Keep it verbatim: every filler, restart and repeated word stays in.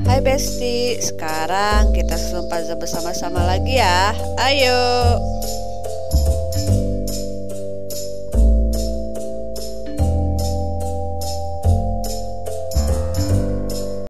Hai Besti, sekarang kita susun puzzle bersama-sama lagi ya. Ayo.